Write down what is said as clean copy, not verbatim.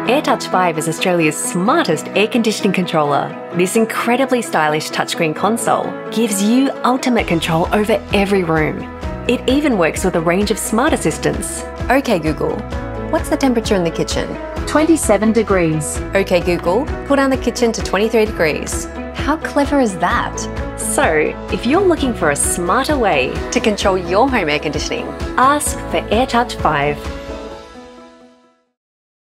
AirTouch 5 is Australia's smartest air conditioning controller. This incredibly stylish touchscreen console gives you ultimate control over every room. It even works with a range of smart assistants. Okay Google, what's the temperature in the kitchen? 27 degrees. Okay Google, cool down the kitchen to 23 degrees. How clever is that? So, if you're looking for a smarter way To control your home air conditioning, ask for AirTouch 5.